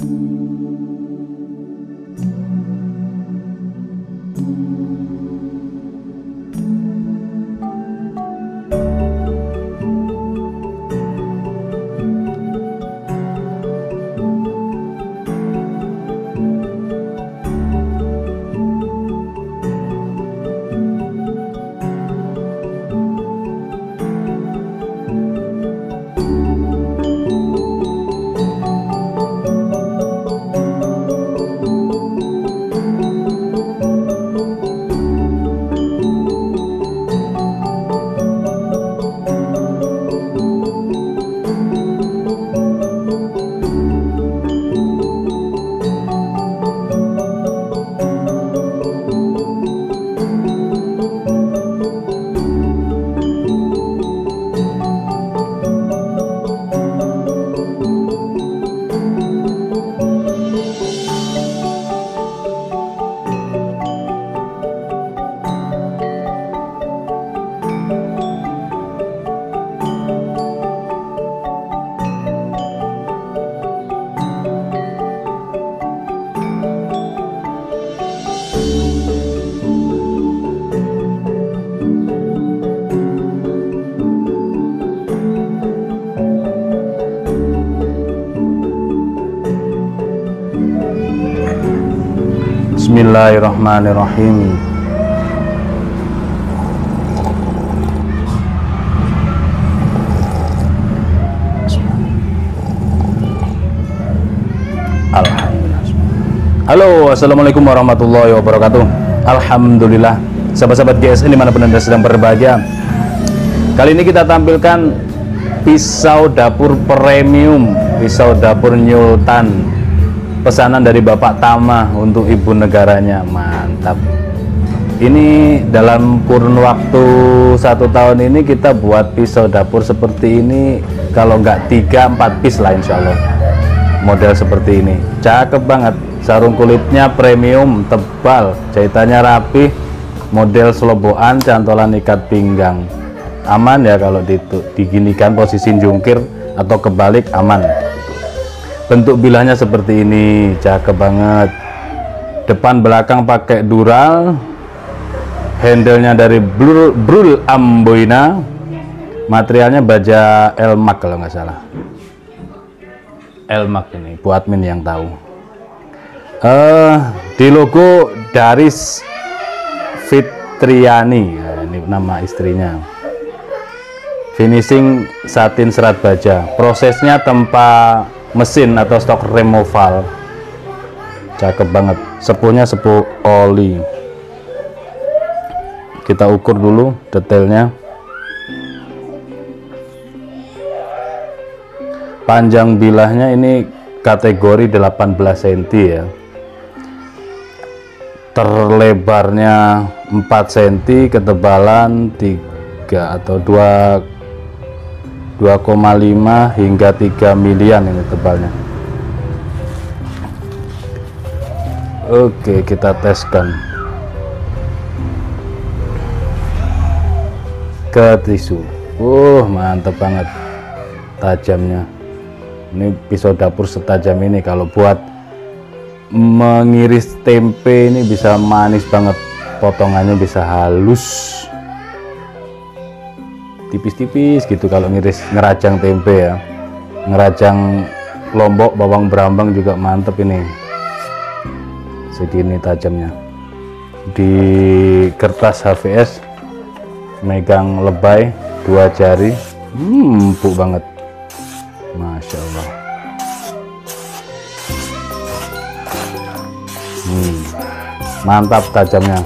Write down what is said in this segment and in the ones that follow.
Bismillahirrahmanirrahim. Alhamdulillah. Halo, assalamualaikum warahmatullahi wabarakatuh. Alhamdulillah, sahabat-sahabat GSN dimanapun Anda sedang berbahagia. Kali ini kita tampilkan pisau dapur premium, pisau dapur Nyultan, pesanan dari Bapak Tama untuk ibu negaranya. Mantap. Ini dalam kurun waktu 1 tahun ini kita buat pisau dapur seperti ini, kalau nggak 3-4 piece lah insya Allah. Model seperti ini cakep banget, sarung kulitnya premium, tebal, jahitannya rapi, model selobokan, cantolan ikat pinggang. Aman ya kalau diginikan posisi jungkir atau kebalik, aman. Bentuk bilahnya seperti ini, cakep banget. Depan belakang pakai dural, handle-nya dari Brul Amboina, materialnya baja Elmak kalau nggak salah. Elmak ini, Bu admin yang tahu. Di logo Daris Fitriani, nah, ini nama istrinya. Finishing satin serat baja, prosesnya tanpa mesin atau stok removal, cakep banget. Sepuhnya sepuh oli. Kita ukur dulu detailnya. Panjang bilahnya ini kategori 18 cm ya, terlebarnya 4 cm, ketebalan 3 atau 2,5 hingga 3 milian ini tebalnya. Oke, kita teskan ke tisu. Mantap banget tajamnya. Ini pisau dapur setajam ini kalau buat mengiris tempe ini bisa manis banget, potongannya bisa halus, tipis-tipis gitu kalau ngerajang tempe ya. Ngerajang lombok, bawang brambang juga mantep ini. Segini tajamnya. Di kertas HVS megang lebay 2 jari, empuk banget, Masya Allah. Mantap tajamnya.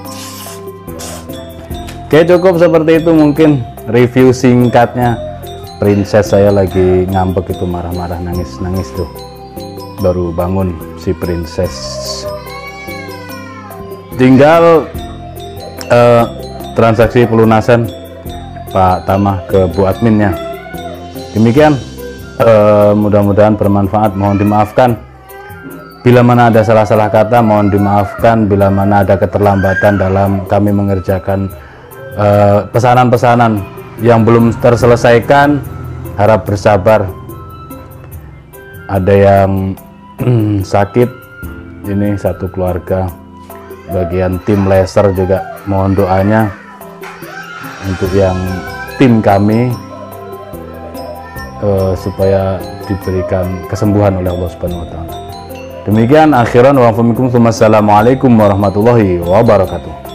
Oke, cukup seperti itu mungkin review singkatnya. Princess saya lagi ngambek itu, marah-marah, nangis-nangis tuh, baru bangun si princess. Tinggal transaksi pelunasan Pak Tama ke Bu adminnya. Demikian, mudah-mudahan bermanfaat. Mohon dimaafkan bila mana ada salah-salah kata, mohon dimaafkan bila mana ada keterlambatan dalam kami mengerjakan pesanan-pesanan yang belum terselesaikan. Harap bersabar. Ada yang sakit ini satu keluarga. Bagian tim laser juga mohon doanya untuk yang tim kami supaya diberikan kesembuhan oleh Allah Subhanahu wa taala. Demikian akhiran wa assalamualaikum warahmatullahi wabarakatuh.